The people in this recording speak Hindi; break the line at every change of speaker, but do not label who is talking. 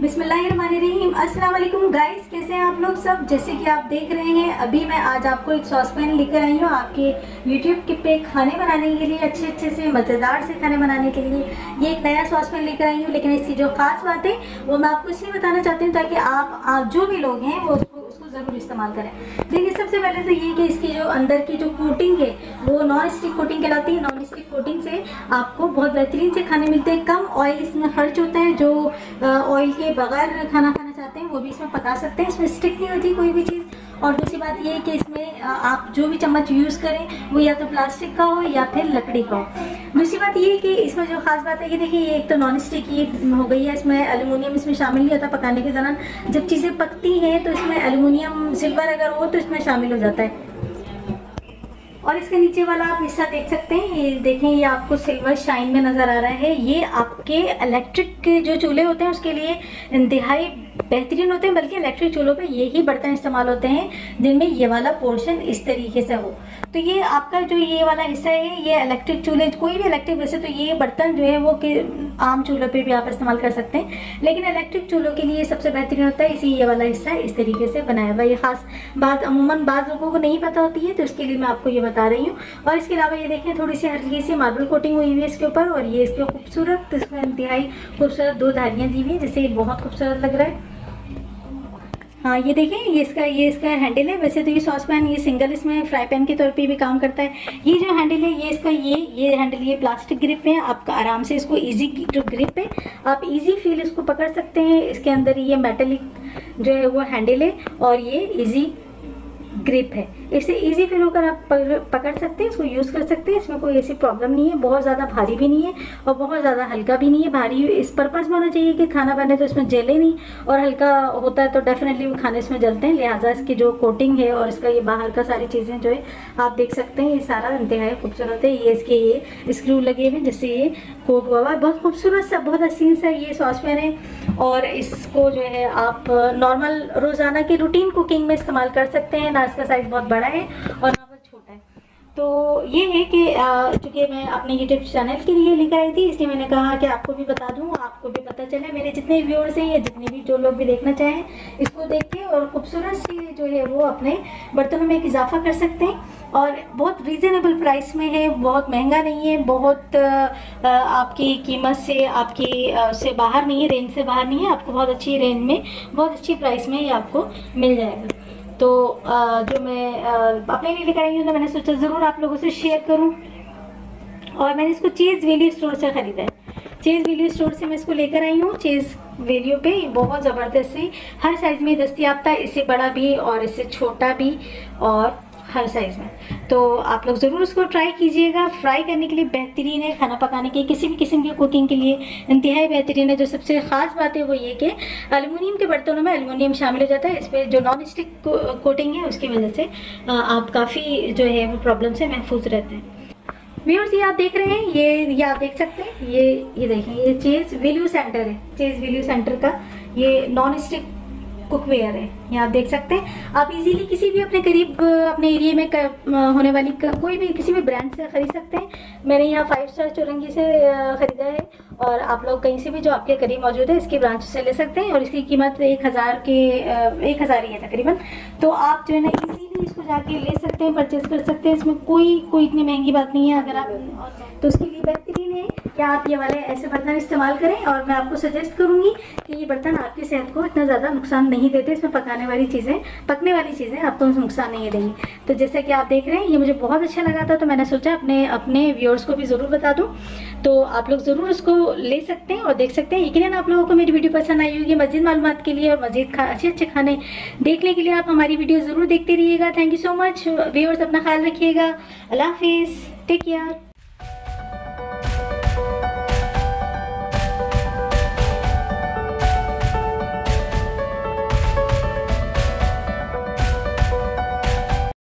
बिस्मिल्लाहिर्रहमानिर्रहीम। अस्सलाम वालेकुम गाइस, कैसे हैं आप लोग सब। जैसे कि आप देख रहे हैं, अभी मैं आज आपको एक सॉस पैन लेकर आई हूँ आपके यूट्यूब पे खाने बनाने के लिए, अच्छे से मज़ेदार से खाने बनाने के लिए ये एक नया सॉस पैन लेकर आई हूँ। लेकिन इसकी जो खास बात है वो मैं आपको इसलिए बताना चाहती हूँ ताकि आप जो भी लोग हैं वो उसको ज़रूर इस्तेमाल करें। देखिए, सबसे पहले तो ये कि इसकी जो अंदर की जो कोटिंग है वो नॉन स्टिक कोटिंग कहलाती है। नॉन स्टिक कोटिंग से आपको बहुत बेहतरीन से खाने मिलते हैं, कम ऑयल इसमें खर्च होता है। जो ऑयल के बगैर खाना खाना चाहते हैं वो भी इसमें पका सकते हैं, इसमें स्टिक नहीं होती कोई भी चीज़। और दूसरी बात ये है कि इसमें आप जो भी चम्मच यूज़ करें वो या तो प्लास्टिक का हो या फिर लकड़ी का हो। दूसरी बात ये है कि इसमें जो खास बात है कि देखिए, ये एक तो नॉन स्टिक ये हो गई है, इसमें एल्युमिनियम इसमें शामिल नहीं होता पकाने के दौरान। जब चीज़ें पकती हैं तो इसमें एल्युमिनियम, सिल्वर अगर हो तो इसमें शामिल हो जाता है। और इसके नीचे वाला आप हिस्सा देख सकते हैं, ये देखें, ये आपको सिल्वर शाइन में नज़र आ रहा है। ये आपके इलेक्ट्रिक के जो चूल्हे होते हैं उसके लिए इंतहाई बेहतरीन होते हैं, बल्कि इलेक्ट्रिक चूल्हों पे यही बर्तन इस्तेमाल होते हैं जिनमें ये वाला पोर्शन इस तरीके से हो। तो ये आपका जो ये वाला हिस्सा है ये इलेक्ट्रिक चूल्हे, कोई भी इलेक्ट्रिक, वैसे तो ये बर्तन जो है वो आम चूल्हों पे भी आप इस्तेमाल कर सकते हैं, लेकिन इलेक्ट्रिक चूल्हों के लिए सबसे बेहतरीन होता है। इसी ये वाला हिस्सा इस तरीके से बनाया हुआ। ये खास बात अमूमन बाज़ लोगों को नहीं पता होती है, तो इसके लिए मैं आपको ये बता रही हूँ। और इसके अलावा ये देखें, थोड़ी सी हल्की सी मार्बल कोटिंग हुई हुई है इसके ऊपर, और ये इसके खूबसूरत, इसमें इंतहाई खूबसूरत दो धारियाँ दी हुई हैं जिससे बहुत खूबसूरत लग रहा है। हाँ, ये देखें, ये इसका हैंडल है। वैसे तो ये सॉस पैन ये सिंगल इसमें फ्राई पैन के तौर पे भी काम करता है। ये जो हैंडल है ये इसका ये हैंडल ये प्लास्टिक ग्रिप है, आपका आराम से इसको इजी जो ग्रिप है आप इजी फील इसको पकड़ सकते हैं। इसके अंदर ये मेटेलिक जो है वो हैंडल है और ये इजी ग्रिप है, इसे इजी फील होकर आप पकड़ सकते हैं, इसको यूज़ कर सकते हैं। इसमें कोई ऐसी प्रॉब्लम नहीं है, बहुत ज़्यादा भारी भी नहीं है और बहुत ज़्यादा हल्का भी नहीं है। भारी इस पर्पज़ में होना चाहिए कि खाना बने तो इसमें जले नहीं, और हल्का होता है तो डेफिनेटली वो खाने इसमें जलते हैं। लिहाजा इसकी जो कोटिंग है और इसका ये बाहर का सारी चीज़ें जो है आप देख सकते हैं, ये सारा इंतहाई खूबसूरत है। ये इसके ये स्क्रू लगे हुए जिससे ये कोट हुआ है, बहुत खूबसूरत सा, बहुत हसीन सा ये सॉस पैन है। और इसको जो है आप नॉर्मल रोज़ाना की रूटीन कुकिंग में इस्तेमाल कर सकते हैं। ना इसका साइज़ बहुत बड़ा है और ना बहुत छोटा है। तो ये है कि चूँकि मैं अपने यूट्यूब चैनल के लिए लेकर आई थी, इसलिए मैंने कहा कि आपको भी बता दूँ, आपको भी पता चले। मेरे जितने व्यूअर्स हैं या जितने भी जो लोग भी देखना चाहें इसको देख के और खूबसूरत सी जो है वो अपने बर्तनों में एक इजाफा कर सकते हैं। और बहुत रीज़नेबल प्राइस में है, बहुत महंगा नहीं है, बहुत आपकी कीमत से आपकी से बाहर नहीं है, रेंज से बाहर नहीं है। आपको बहुत अच्छी रेंज में, बहुत अच्छी प्राइस में ये आपको मिल जाएगा। तो जो मैं अपने लिए लेकर आई हूँ तो मैंने सोचा ज़रूर आप लोगों से शेयर करूँ। और मैंने इसको चीज़ वैल्यू स्टोर से ख़रीदा है। चीज़ वैल्यू स्टोर से मैं इसको लेकर आई हूँ। चीज़ वैल्यू पे बहुत ज़बरदस्त सी हर साइज़ में दस्तियाब था, इससे बड़ा भी और इससे छोटा भी और हर साइज़ में। तो आप लोग ज़रूर उसको ट्राई कीजिएगा। फ्राई करने के लिए बेहतरीन है, खाना पकाने के किसी भी किस्म की कुकिंग के लिए इंतहाई बेहतरीन है। जो सबसे ख़ास बात है वो ये कि एल्युमिनियम के बर्तनों में एल्युमिनियम शामिल हो जाता है। इस पर जो नॉन स्टिक कोटिंग है उसकी वजह से आप काफ़ी जो है वो प्रॉब्लम से महफूज रहते हैं। व्यूअर्स, ये आप देख रहे हैं, ये आप देख सकते हैं, ये देखें, ये चीज़ वैल्यू सेंटर है। चीज़ वैल्यू सेंटर का ये नॉन स्टिक कुकवेयर है, ये आप देख सकते हैं। आप इजीली किसी भी अपने करीब अपने एरिया में होने वाली कोई भी किसी भी ब्रांड से ख़रीद सकते हैं। मैंने यहाँ 5 स्टार चौरंगी से ख़रीदा है, और आप लोग कहीं से भी जो आपके करीब मौजूद है इसकी ब्रांच से ले सकते हैं। और इसकी कीमत 1000 ही है तकरीबन। तो आप जो है ना इजीली इसको जाके ले सकते हैं, परचेज़ कर सकते हैं। इसमें कोई इतनी महंगी बात नहीं है। अगर आप तो उसके लिए बेहतरीन है कि आप ये वाले ऐसे बर्तन इस्तेमाल करें। और मैं आपको सजेस्ट करूँगी कि ये बर्तन आपकी सेहत को इतना ज़्यादा नुकसान नहीं देते। इसमें पकने वाली चीज़ें आपको नुकसान नहीं देंगी। तो जैसे कि आप देख रहे हैं, ये मुझे बहुत अच्छा लगा था, तो मैंने सोचा अपने व्यूअर्स को भी ज़रूर बता दूँ। तो आप लोग ज़रूर उसको ले सकते हैं और देख सकते हैं। यकीनन आप लोगों को मेरी वीडियो पसंद आई होगी। मज़ीद मालूमात के लिए और मज़ीद अच्छे खाने देखने के लिए आप हमारी वीडियो ज़रूर देखते रहिएगा। Thank you so much viewers, अपना ख्याल रखिएगा। अल्लाह हाफिज़, टेक केयर।